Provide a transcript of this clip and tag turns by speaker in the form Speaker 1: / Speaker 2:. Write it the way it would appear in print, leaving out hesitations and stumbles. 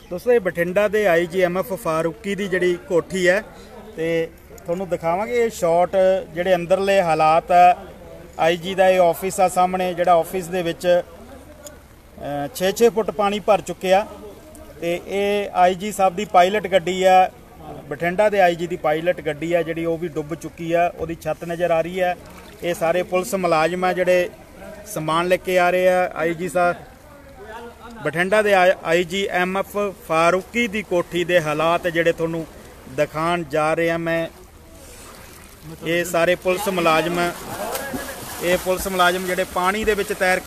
Speaker 1: दोस्तों ये बठिंडा के IGMF फारूकी की जी कोठी है तो थोनों दिखावे शॉट जोड़े अंदरले हालात है। IG का ये ऑफिस आ सामने जोड़ा ऑफिस के 6-6 फुट पानी भर चुके तो ये IG साहब की पायलट गड्डी है। बठिंडा के IG की पायलट गड्डी है जी भी डुब चुकी है, वो छत नज़र आ रही है। ये सारे पुलिस मुलाजम है जोड़े समान लेके आ रहे हैं। IG साहब बठिंडा के IGMF फारूकी की कोठी के हालात जोड़े थोनों दिखाण जा रहे हैं मैं। ये सारे पुलिस मुलाजम जोड़े पानी दे विच तैर